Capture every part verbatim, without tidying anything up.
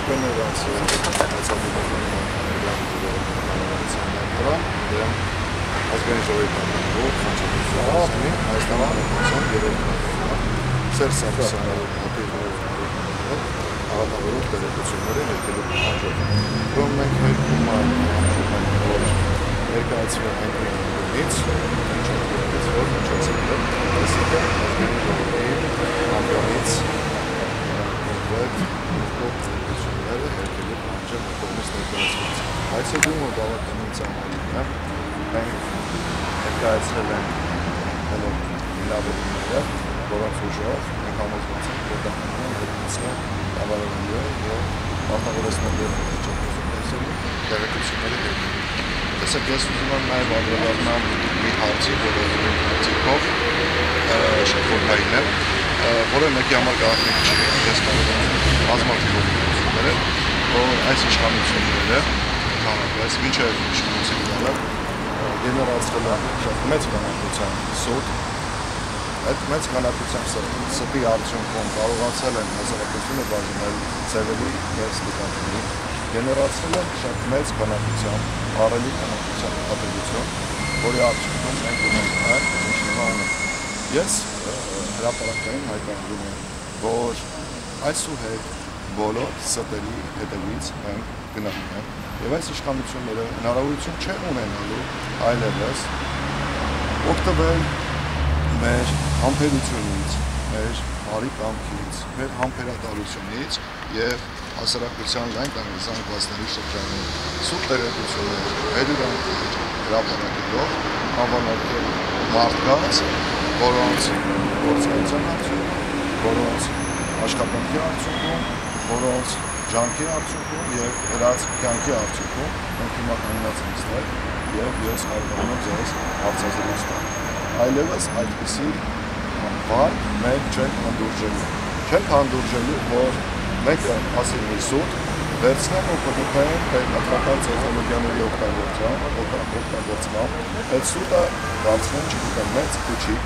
Արտակներած ազգային ժողովի պատմող Խաչատուրյանի Հայաստանի Հանրապետության երրորդ Սերժ Սարգսյանը աղատավորող տեղեկությունները ներկելու պահանջով, որում մենք ներկում ենք, որ ներկայացվել ենք միանգնից, ինչ ընդգրկեց, որ միջոցները, այսինքն ազգային ժողովի ամբիոնից կոնկրետ տեղեկությունները ներկելու պահանջով կողմից ներկայացված։ Այցելումը բավականին ծանոթ է, մենք ներկայացրել ենք բոլոր հիմնավորումները, որոնց ուժով մենք համոզված ենք, որ դա հետմիցնող կավարելու է և մարտավորեցնելու է միջոցները տեղեկությունների ներկայացումը։ Տեսեք, ես ուզում եմ նաև անդրադառնալ մի հարցի, որը ձիքով շփոթային է, որը մեկի համար կարողանք չի, ես կարող եմ բազմաթիվ օգնությունները, որ այս իշխանությունները ընդհանրապես մինչև իշխանության գալը գեներացրել է շատ մեծ քանակությամբ սոտ, այդ մեծ քանակությամբ ստի արդյունքում կարողացել են հասարակությունը բաժանել ծևերի և ստիպանքների, գեներացրել են շատ մեծ քանակությամբ առելի քանակությամբ ատելություն, որի արդյունքում մենք ունենք այն, ինչ հիմա ունենք։ Ես հրապարակային հայտարարում եմ, որ այսուհետ բոլոր ստերի հետևից մենք գնահատում ենք և այս իշխանությունները հնարավորություն չեն ունենալու այլևս օգտվել մեր համբերությունից, մեր բարի կամքից, մեր համբերատարությունից և հասարակության լայն զանգվածների շրջանում սուտ տեղեկություններ, վերյուրանքներ հրապարակելով անվանակել մարդկանց, որոնց գործունեության արդյունքում, որոնց աշխատանքի արդյունքում, որոնց ջանքի արդյունքում և դրանց կյանքի արդյունքում մենք հիմա կանգնած ենք ստեղ և ես կարողանում եմ ձեզ հարցազրույց տալ։ Այլևս այդպիսի բան մենք չենք հանդուրժելու։ Չենք հանդուրժելու, որ մեկը ասի մի սուտ, վերցնեմ ու կգտնեն պետական տեխնոլոգիաների օգտագործմամբ, այդ սուտը դարձնեն չգիտեմ մեծ քուչիկ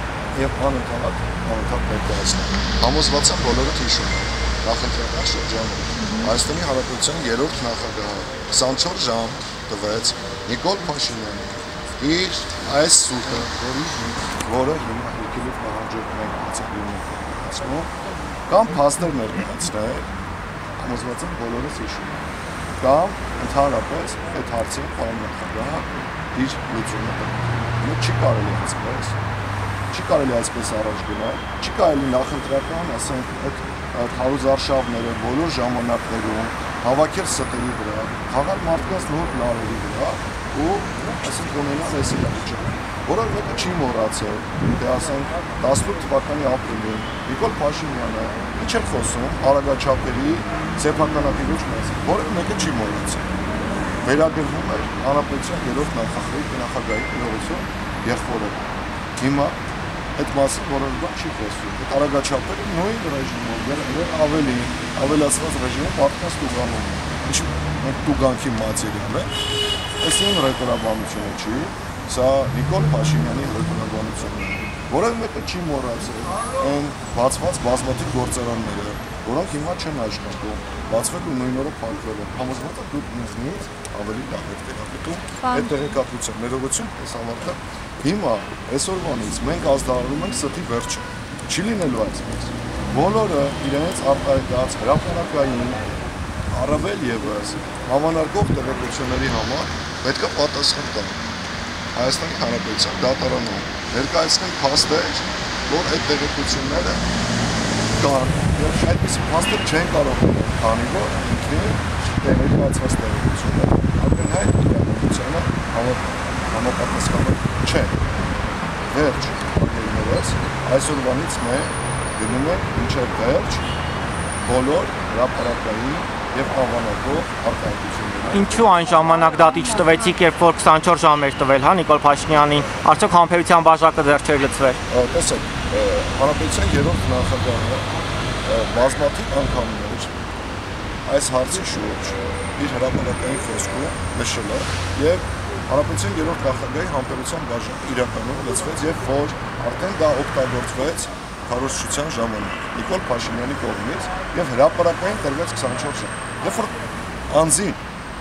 և անընդհատ անընդհատ ներկայացնեն։ Համոզված եմ բոլորդ հիշում են նախընտրական շրջանում Հայաստանի Հանրապետության երրորդ նախագահը քսանչորս ժամ տվեց Նիկոլ Փաշինյանին իր այս սուտը, որը հիմա եկելու պահանջով մենք հացակում ենք ներկայացնում, կամ փաստեր ներկայացնել, համոզված եմ բոլորս հիշում են, կամ ընդհանրապես այդ հարցին պարոն նախագահը իր լուծումը տա։ Չի կարելի այսպես, չի կարելի այսպես առաջ գնալ, չի կարելի նախընտրական, ասենք, այդ հարուզարշավները բոլոր ժամանակներում հավաքել ստերի վրա, խաղալ մարդկանց նոր լարերի վրա ու ասենք ունենալ այս իրավիճակը, որը մեկը չի մոռացել, թե ասենք տասնութ թվականի ապրիլին Նիկոլ Փաշինյանը ինչ է խոսում արագաչափերի սեփականատիրոջ մասին, որը մեկը չի մոռացել։ Վերագրվում էր Հանրապետության երրորդ նախագահի իրողություն եղբորը։ Հիմա այդ մասին որոշ բան չի խոսվում։ Այդ արագաչափերը նույն ռեժիմով, ավելի ավելացված ռեժիմով մարդկանց տուգանում են։ Ինչ մենք տուգանքի մատերիալ է, այս նույն ռետորաբանությունը չի, սա Նիկոլ Փաշինյանի ռետորաբանությունն է, որը մեկը չի մոռացել այն բացված բազմաթիվ գործարանները, որոնք հիմա չեն աշխատում, բացվել ու նույն օրը փակվել են։ Համոզված եմ դուք ինձնից ավելի լավ եք տեղեկատում այդ տեղեկատվության ներողություն այս համարը հիմա այսօրվանից մենք ազդարարում ենք ստի վերջը։ Չի լինելու այսպես։ Բոլորը իրենց արտահայտած հրապարակային առավել ևս համանարգող տեղեկությունների համար պետք է պատասխան տան Հայաստանի Հանրապետության դատարանում ներկայացնեն փաստեր, որ այդ տեղեկությունները կան և այդպիսի փաստեր չեն կարող լինել, քանի որ ինքնին ներկայացված տեղեկությունները ակնհայտ իրավունքությանը համապատասխանում չեն։ Վերջ, ակերներս, այսօրվանից մենք գնում ենք մինչև վերջ բոլոր հրապարակային և անվանակող արտահայտությունները։ Ինչու այն ժամանակ դատի չտվեցիք, երբ որ քսանչորս ժամ էր տվել, հա, Նիկոլ Փաշինյանին, արդյոք համբերության բաժակը դեռ չէր լցվել։ Տեսեք, Հանրապետության երրորդ նախագահը բազմաթիվ անգամներ այս հարցի շուրջ իր հրապարակային խոսքում նշել է և Հանրապետության երրորդ նախագահի համբերության բաժակը իրականում լցվեց, երբ որ արդեն դա օգտագործվեց քարոզչության ժամանակ Նիկոլ Փաշինյանի կողմից եւ հրապարակային տրվեց քսանչորս ժամ։ Երբ որ անձին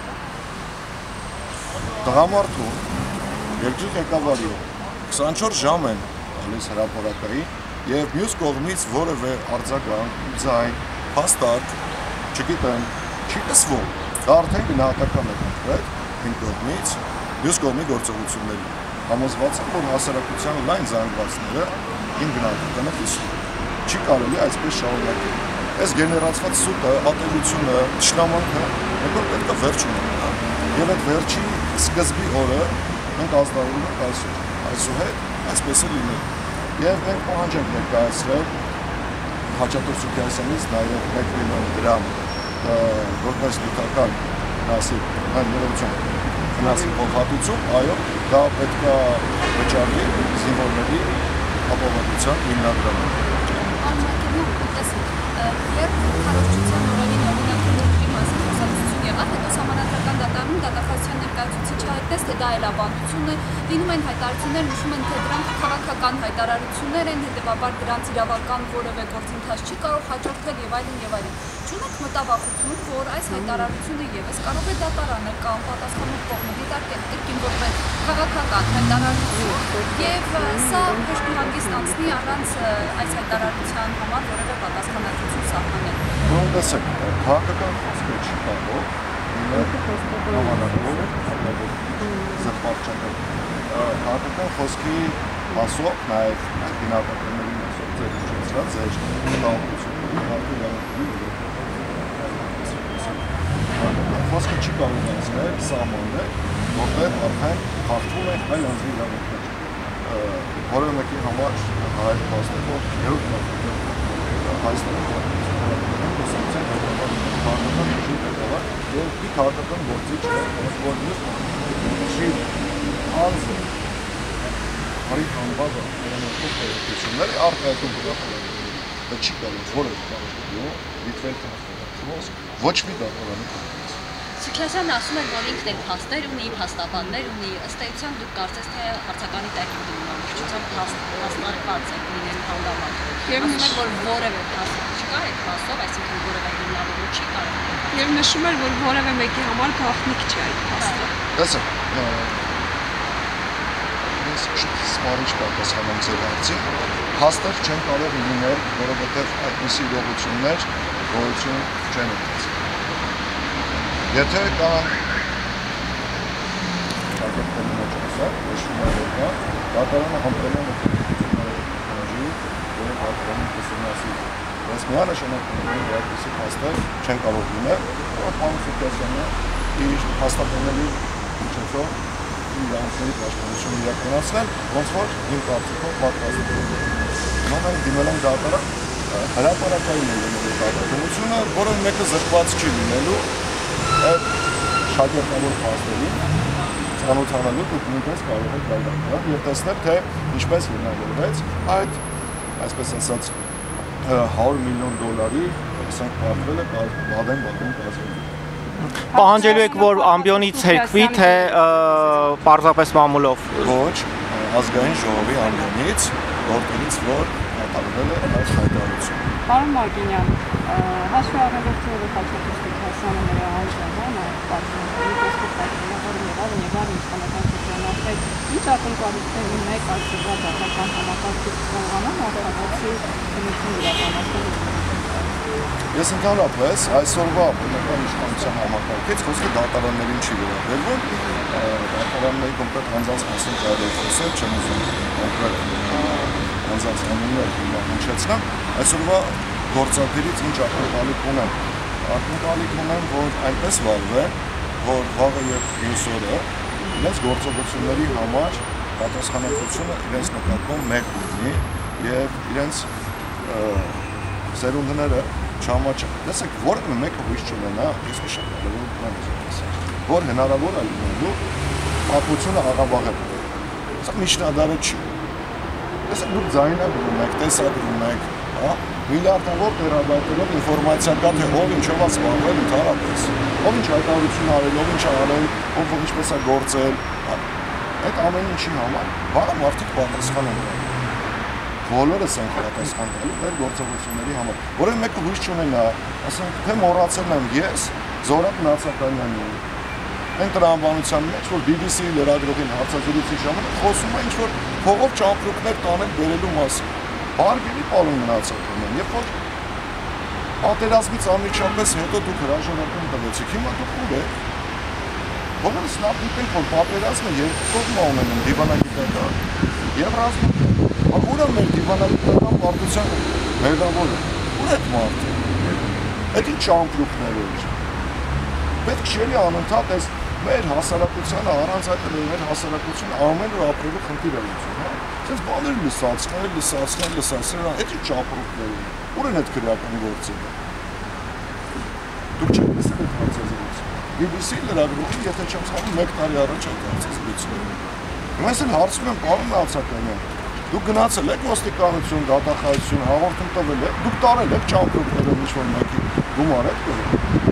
տղամարդու երկրի ղեկավարի քսանչորս ժամ են տալիս հրապարակային եւ մյուս կողմից որևէ արձագանք, ձայն, փաստարկ, չգիտեմ, չի տեսվում, դա արդեն գնահատական է կոնկրետ իմ կողմից, մյուս կողմի գործողությունների։ Համոզված եմ, որ հասարակության լայն զանգվածները իմ գնահատականը կիսում։ Չի կարելի այսպես շարունակել։ Այս գեներացված սուտը, ատելությունը, թշնամանքը մենք որ պետք է վերջ ունենա։ Եվ այդ վերջի սկզբի օրը մենք ազդարում ենք այսօր։ Այսուհետ այսպես է լինել։ Եվ մենք պահանջ ենք ներկայացրել Խաչատուր Սուքիասյանից նաև մեկ միլիոն դրամ որպես նյութական վնասի ներողություն վնասի փոխհատուցում, այո, դա պետք է վճարվի զինվորների ապահովության հիմնադրամը։ Երբ քարոզչության օրերին օրինակ երկրի մասին խոսակցություն եղավ, հետո սահմանադրական դատարանում դատախազության ներկայացուցիչը հայտնեց, թե դա այլաբանություն է, լինում են հայտարարություններ, նշում են, թե դրանք քաղաքական հայտարարություններ են, հետևաբար դրանց իրավական որևէ գործընթաց չի կարող հաջորդել եւ այլն եւ այլն։ Չունեք մտավախություն, որ այս հայտարարությունը եւս կարող է դատարանը կամ պատասխանող կողմը դիտարկել կրկին որպես քաղաքական հայտարարություն եւ սա հեշտ ու հանգիստ անցնի առանց այս հայտարարության համար որևէ պատասխանատվություն սահմանել։ Ուրեմն տեսեք, քաղաքական խոսքը չի կարող նմանատիպ զրպարտչական քաղաքական խոսքի մասով նաև գնահատականների մասով ձեր ուժեցրած ձեր մտահոգությունների հարկի խոսքը չի կարող անցնել սահմաններ, որտեղ արդեն խախտվում են այլ անձի իրավունքներ։ Որևէ մեկի համար հայտ փաստով երրորդ Հայաստանի Հանրապետության քաղաքական ուժի ղեկավար եւ մի քաղաքական գործիչ է, որ չի անձը հարի անվագը նրանով պետությունները արտահայտում բնականաբար դա չի կարող որևէ կարող դիտվել կողմից ոչ մի դատարանի կողմից։ Սուքիասյանն ասում է, որ ինքն էլ փաստեր ունի, փաստաբաններ ունի, ըստ էության դուք կարծես թե հարցականի տակ եք դիմում, փաստարկված եք լինելու հանգամանք։ Եվ նշում էր, որ որևէ փաստ չկա այդ փաստով, այսինքն որևէ հիմնավորում չի կարող։ Եվ նշում էր, որ որևէ մեկի համար գաղտնիք չի այդ փաստը։ Տեսեք, ես սպառիչ պատասխանեմ ձեր հարցին, փաստեր չեն կարող լինել, որովհետև այդպիսի իրողություններ գոյություն չեն ունեցել։ Եթե կան ակերտների մեջ ասած, նշվում է, որ կա դատարանը համբերել է քննիչների, որը դատարանի կուսումնասի։ Բայց միանշանակ ունեն այդպիսի փաստեր չեն կարող լինել, որ պարոն Սուքիասյանը իր փաստաբանների միջոցով իրավունքների պաշտպանություն իրականացնել, ոնց որ իմ կարծիքով պատրաստ է։ Հիմա մենք դիմել ենք դատարան, հրապարակային է լինելու դատախազությունը, որը մեկը զրկված չի լինելու այդ շագերտավոր փաստերին ծանոթանալու դուք նույնպես կարող եք գալ դատարան եւ տեսնել, թե ինչպես հիմնավորվեց այդ, այսպես ասած, հարյուր միլիոն դոլարի ասենք պատվել է բադեն-բադեն կազմում։ Պահանջելու եք, որ ամբիոնից հերկվի, թե պարզապես մամուլով։ Ոչ, ազգային ժողովի ամբիոնից, որտեղից որ կատարվել է այս հայտարարությունը։ Պարոն Մարգինյան, հաշվի առնելով թե Խաչատուր Սուքիասյանը նրա անձնական պատմությունների տեսքով պատմում է, որ եղավ եղավ իշխանական շրջանակներ, ինչ ակնկալիքներ ունեք այսօրվա դատական համակարգից կարողանան արտադրացի քննություն իրականացնել։ Ես ընդհանրապես այսօրվա բնական իշխանության համակարգից խոսքը դատարաններին չի վերաբերվում, դատարանների կոնկրետ անձանց մասին կարելի է խոսել, չեմ ուզում կոնկրետ անձանց անուններ հնչեցնեմ, այսօրվա գործընթացից ինչ ակնկալիք ունեմ։ Ակնկալիք ունեմ, որ այնպես վարվեն, որ վաղը եւ մյուս օրը իրենց գործողությունների համար պատասխանատվությունը իրենց նկատմամբ մեկ լինի եւ իրենց սերունդները չհամաչեն։ Տեսեք, որևէ մեկը հույս չունենա, ես շատ կարևոր բան եմ ասել, որ հնարավոր է լինելու պատմությունը աղավաղել։ Սա միջնադարը չի։ Տեսեք, դուք ձայնագրում եք, տեսագրում եք, հա, միլիարդավոր տերաբայտերով ինֆորմացիա կա, թե ով ինչով է զբաղվել ընդհանրապես, ով ինչ հայտարարություն արել, ով ինչ է արել, ով ինչպես է գործել, այդ ամեն ինչի համար վաղը մարդիկ պատասխան ունեն։ բոլորս ենք պատասխան տալու մեր գործողությունների համար։ Որովհետև մեկը հույս չունենա, ասենք թե մոռացել եմ ես Զորաբ Նացականյանի այն տրամաբանության մեջ, որ B B C-ի լրագրողին հարցազրույցի ժամանակ խոսում է ինչ-որ փողով ճամպրուկներ տանել բերելու մասին։ Հարգելի պարոն Նացականյան, երբ որ պատերազմից անմիջապես հետո դուք հրաժարական տվեցիք, հիմա դուք ուր եք։ Բոլորս լավ գիտենք, որ պատերազմը երկու կողմ ունեն դիվանագիտական եւ ռազմական։ Ուր է մեր դիվանագիտական պարտության մեղավորը։ Ուր է այդ մարդը։ Այդ ինչ ճամպրուկներ էր։ Պետք չէ անընդհատ այս մեր հասարակությանը առանց այդ մեր հասարակությունը ամեն օր ապրելու խնդիր է լուծում, հա։ Այսպես բաներ լսացնել, լսացնել, լսացնել, այդ ինչ ճամպրուկներ են։ Ուր են այդ քրեական գործերը։ Դուք չեք լսել այդ հարցազրույցը։ B B C-ի լրագրողին, եթե չեմ սխալվում, մեկ տարի առաջ այդ հարցազրույցը։ Հիմա ես էլ հարցնում եմ, պարոն Նացականյան, դուք գնացել եք ոստիկանություն, դատախազություն, հաղորդում տվել եք, դուք տարել եք ճամպրուկներով ինչ-որ մեկի գումար եք տվել։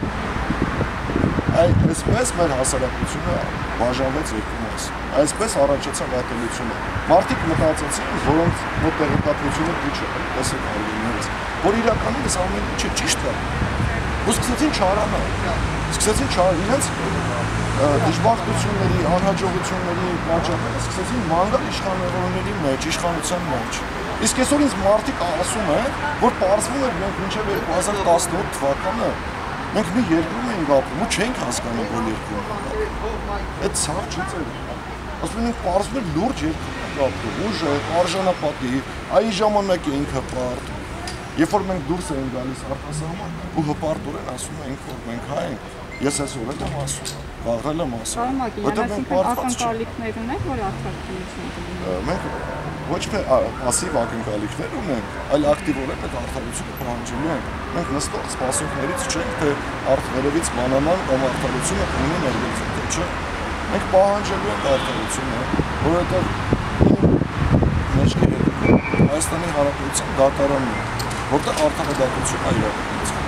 Այսպես մեր հասարակությունը բաժանվեց երկու մասի։ Այսպես առաջացավ այտելությունը։ Մարդիկ մտածեցին, որոնց մոտ տեղեկատվությունը քիչ է, տեսեք արյուններից, որ իրականում այս ամեն ինչը ճիշտ է։ Ու սկսեցին չարանալ։ Սկսեցին չարանալ իրենց դժբախտությունների, անհաջողությունների պատճառները, սկսեցին մանրալ իշխանավորների մեջ, իշխանության մեջ։ Իսկ այսօր ինձ մարդիկ ասում են, որ պարզվում է մենք մինչև երկու հազար տասնութ թվականը մենք մի երկրում ենք ապրում ու չենք հասկանում, որ երկրում ենք ապրում։ Այդ ցավ չի ծեր։ Ասում ենք պարզվում է լուրջ երկրում ենք ապրում, ուժեղ, արժանապատիվ, այն ժամանակ էինք հպարտ։ Երբ որ մենք դուրս ենք գալիս արտասահման ու հպարտորեն ասում ենք, որ մենք հայ ենք, ես այսօր եմ ասում, վաղրել եմ ասում։ Որտեղ մենք ակնկալիքներ ունենք, որ արդարացություն կլինի։ Մենք ոչ թե пассив ակնկալիքներ ունենք, այլ ակտիվորեն այդ արդարությունը պահանջելու ենք։ Մենք նստող սպասողներից չենք, թե արդարևից մանանան կամ արդարությունը ունի ներգործում, թե չէ։ Մենք պահանջելու ենք արդարությունը, որովհետև մեջքի հետ Հայաստանի Հանրապետության դատարանն է, որտեղ արդարադատությունը իրականացվում։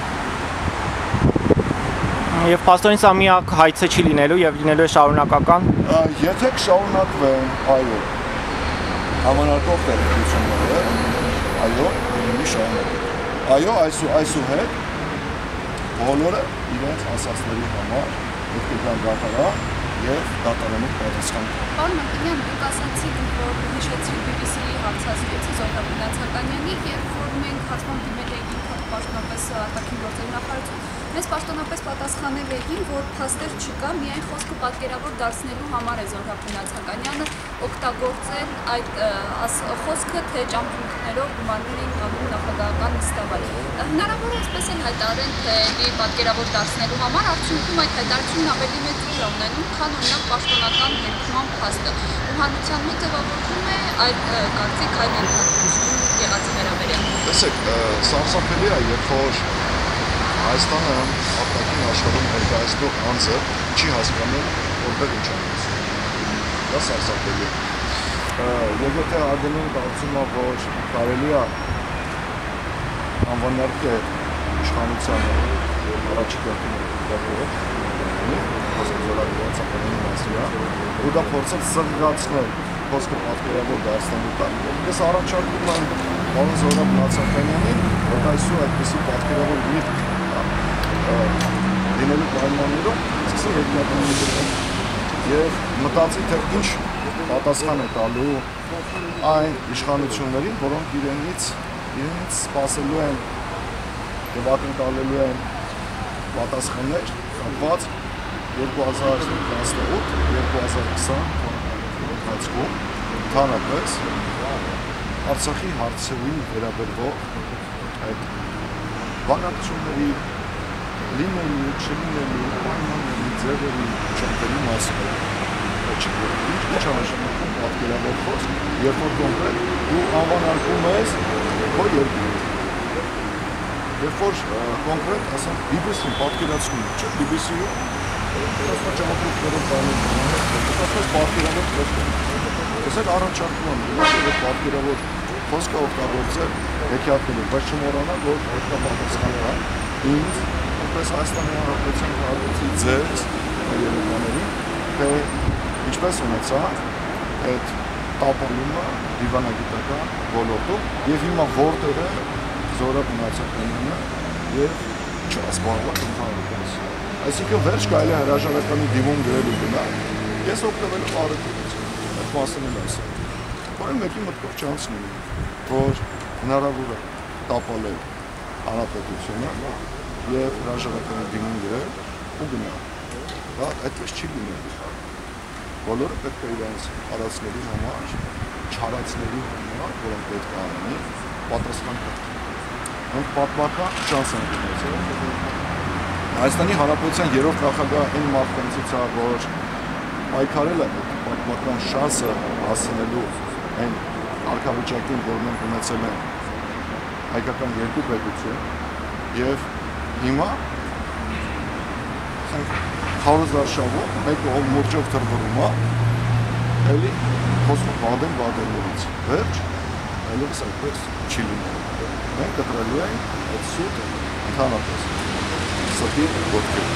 Եվ փաստորեն սա միակ հայցը չի լինելու եւ լինելու է շարունակական։ Եթե կշարունակվեն, այո, համանարկող տեղեկությունները, այո, լինի շարունակել։ Այո, այսուհետ բոլորը իրենց ասածների համար պետք է գան դատարան եւ դատարանում պատասխան տան։ Պարոն Մարտիրոսյան, դուք ասացիք, որ հիշեցրիք B B C-ի հարցազրույցը Զորաբ Նացականյանի, երբ որ մենք հաշվան դիմել էինք պաշտոնապես արտաքին գործերի նախարարություն, մեզ պաշտոնապես պատասխանել էին, որ փաստեր չկա, միայն խոսքը պատկերավոր դարձնելու համար է Զորաբ Նացականյանը օգտագործել այդ խոսքը, թե ճամփորդներով գումարներին կամում նախագահական նստավայր։ Հնարավոր է այսպես են հայտարարեն, թե մի պատկերավոր դարձնելու համար արդյունքում այդ հայտարարությունն ավելի մեծ ուժ է ունենում, քան օրինակ պաշտոնական երկրման փաստը։ Ու հանրության մոտ ձևավորվում է այդ կարծիք այլ ընդհանրություն եղածի վերաբերյալ։ Տեսեք, սարսափելի է, երբ որ Հայաստանը արտաքին աշխարհում ներկայացնող անձը չի հասկանում, որտեղ ինչ է ասում։ Դա սարսափելի է։ Եվ եթե արգելին կարծում է, որ կարելի է անվանակել իշխանությանը առաջի կարգին դեպքում, խոսքը Զորաբ Նացականյանի մասին է, ու դա փորձել սրգացնել խոսքը պատկերավոր դարձնելու տակ։ Ես առաջարկում եմ պարոն Զորաբ Նացականյանին, որ այսօր այդպիսի պատկերավոր միտք լինելու պայմաններով սկսի հետնականություն եւ մտածի, թե ինչ պատասխան է տալու այն իշխանություններին, որոնք իրենից իրենից սպասելու են եւ ակնկալելու են պատասխաններ կապված երկու հազար տասնութ երկու հազար քսան ընթացքում ընդհանրապես Արցախի հարցերին վերաբերող այդ բանակցությունների լինելու, չլինելու, պայմանների, ձևերի, ճամփերի մասին ինչ նշանակում պատկերավոր խոսք, երբ որ կոնկրետ դու անվանարկում ես քո երկրի։ Երբ որ կոնկրետ, ասենք, B B C-ին պատկերացնում է, չէ՞, B B C-ում դասա ճամփորդներով բանում, դասա պատկերավոր խոսք է։ Ես էլ առաջարկում եմ, որ պատկերավոր խոսքը օգտագործել հեքիաթներով, բայց չմոռանալ, որ այդ պատասխանը է ինձ որպես Հայաստանի Հանրապետության քաղաքացի ձեզ երեխաներին, թե ինչպես ունեցա այդ տապալումը դիվանագիտական ոլորտում եւ հիմա որտեղ է զորապ մնացականությունը եւ չասպառված ընդհանրապես։ Այսինքն վերջ կարելի է հրաժարականի դիմում գրելու գնալ, ես օգտվելով առիթից, այդ մասն եմ ասել։ Որը մեկի մտքով չանցնի, որ հնարավոր է տապալել հանրապետությունը եւ հրաժարականի դիմում գրել ու գնալ։ Դա այդպես չի լինելու։ Բոլորը պետք է իրենց հարացների համար, չարացների համար, որոնք պետք է անեն, պատասխան կտան։ Մենք պատմական շանս ենք ունեցել։ Հայաստանի Հանրապետության երրորդ նախագահ այն մարդկանցից է, որ պայքարել է պատմական շանսը հասնելու այն կարգավիճակին, որ մենք ունեցել ենք հայկական երկու պետություն, եւ հիմա հարյուր շավով, մեկը ով մուրճով թրվռում է, էլի խոսում բադեն բադեններից, վերջ, այլևս այդպես չի լինելու։ Մենք կտրելու ենք այդ սուտը ընդհանրապես, սրտի ոտքեր։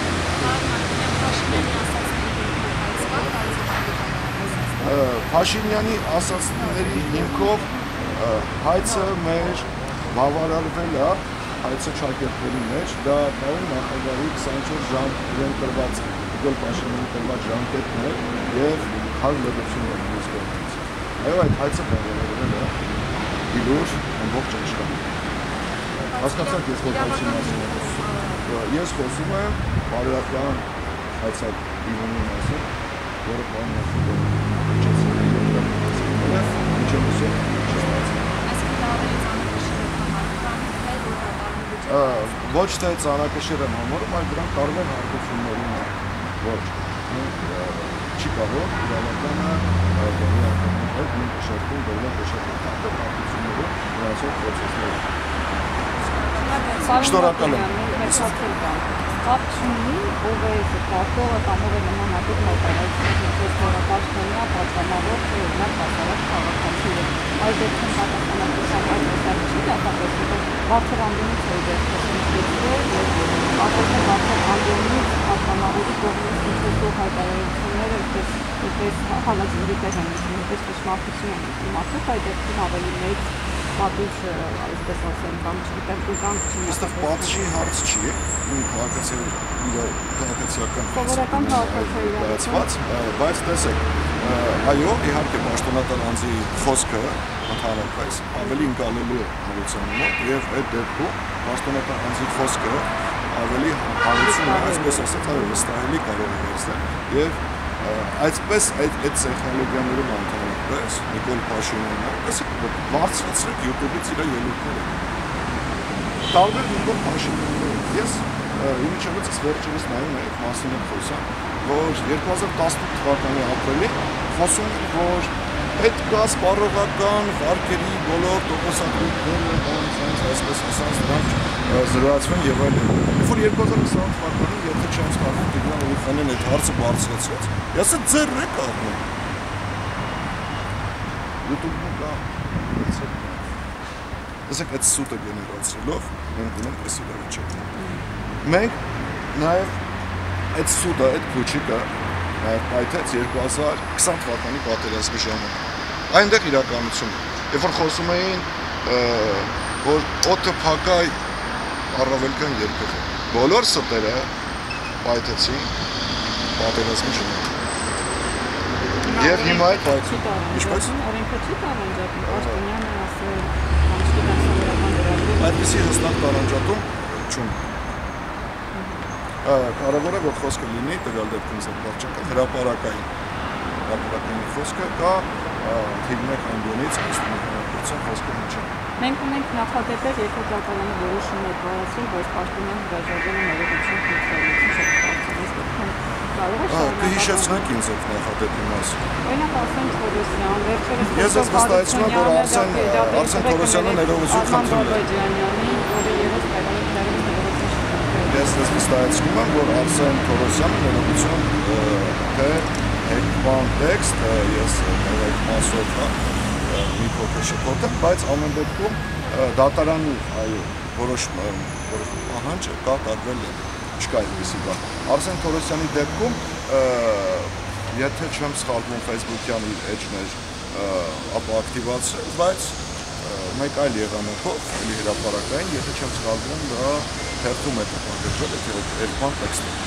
Փաշինյանի ասացների հիմքով հայցը մեր բավարարվել է, հայցը չակերտվելու մեջ, դա պարոն նախագահի քսանչորս ժամ իրեն տրված Նիկոլ Փաշինյանի տրված ժամկետն է եւ հարյուր լրացումներ մյուս կողմից։ Այո, այդ հայցը բավարարվել է իլուր ամբողջ աշխարհում։ Հասկացաք ես որ հայցի մասին եմ։ Ես խոսում եմ բարոյական հայցակ դիմումի մասին, որը պարոն նախագահը իջեցրել է ոչ թե ծանրակշիռ եմ համարում, այլ դրանք տարբեր հատկություններում է, որ չի կարող իրավականը բանի ակամի հետ մի շարքում դրվել հեշտական տարբեր հատկություններում նրանցով պրոցեսները։ Շնորհակալ եմ։ Կապ չունի, ով է կապողը կամ ով է նմանատիպ հայտարարություններ գործողապաշտոնյա, պատգամավոր, թե օրինակ հասարակ քաղաքացի է։ Այս դեպքում պատասխանատվության այդ մետաղ չի նախատեսվում, բարձր անդոնից է դեպքերել եւ ապօրինի բարձր անդոնից պատգամավորի կողմից ինքնություն հայտարարությունները այսպես հալածների տեղ են նշում, այսպես ճշմարտություն են նշում, արդյոք այդ դեպքում ավելի մեծ պատիժ, այսպես ասեմ, կամ չգիտեմ, ուղղանք չի։ Այստեղ պատժի հարց չի, քաղաքացի քաղաքացիական սովորական քաղաքացիական, բայց տեսեք, այո, իհարկե պաշտոնատար անձի խոսքը ընդհանրապես ավելի ընկալելու է հանրությանը մոտ եւ այդ դեպքում պաշտոնատար անձի խոսքը ավելի հանրությունը, այսպես ասած, այո, վստահելի կարող է վերցնել եւ այսպես այդ այդ տեխնոլոգիաներով ընդհանրապես Նիկոլ Փաշինյանը, ասեք, բարձրացրեք YouTube-ից իր ելույթները։ Տարբեր Նիկոլ Փաշինյանները, ես իմիջիայլոց վերջերս նայում եմ մասին եմ խոսում, որ երկու հազար տասնութ թվականի ապրիլին խոսում են, որ պետք է սպառողական վարկերի բոլոր տոկոսակույտները բանից այսպես ասած դրանք զրոացվեն եւ այլն։ Երբ որ երկու հազար հիսուն թվականին եթե չեմ սխալվում Տիգրան Ալիխանյանն այդ հարցը բարձրացրեց, ես այդ ձեռն եք առնում։ YouTube-ում կա ասեք այդ սուտը գեներացրելով մենք ունենք այս իրավիճակը։ Մենք նաեւ այդ սուտը, այդ փուչիկը նաեւ պայթեց երկու հազար քսան թվականի պատերազմի ժամանակ։ Այնտեղ իրականություն, երբ որ խոսում էին, որ օդը փակայ առավել քան երկրը։ Բոլոր ստերը պայթեցին պատերազմի ժամանակ։ Եվ հիմա այդ պայթում, ինչպես օրենքը չի տարանջատում, Պաշտոնյանը ասել, կամ չգիտեմ սովորական դրական։ Այդպիսի հստակ տարանջատում չունի։ Կարևոր է որ խոսքը լինի տվյալ դեպքում զարգացական հրապարակային հրապարակային խոսքը կա թիվնեք անդոնից այստեղ խոսքը չէ։ Մենք ունենք նախադեպեր երկրորդակալանի որոշում է կայացրել, որ Պաշտոնյան հրաժարվել է ներողություն խնդրելուց։ Կհիշեցնեք ինձ այդ նախադեպի մասին։ Օրինակ Արսեն Թորոսյան, վերջերս ես ես վստահեցնում եմ, որ Արսեն Արսեն Թորոսյանը ներողություն խնդրել է։ Որը ևս ներողություն Ես ես վստահեցնում եմ, որ Արսեն Թորոսյանը ներողություն թե հեկվան տեքստ, ես այդ մասով մի փոքր շփոթեմ, բայց ամեն դեպքում դատարանի այո որոշ որոշ պահանջը կատարվել է, չկա այդպիսի բան։ Արսեն Թորոսյանի դեպքում եթե չեմ սխալվում Facebook-յան իր էջներ ապա ակտիվացրել, բայց մեկ այլ եղանոթով, էլի հրապարակային, եթե չեմ սխալվում, դա հերթում է տպագրվել այդ երկրորդ տեքստը։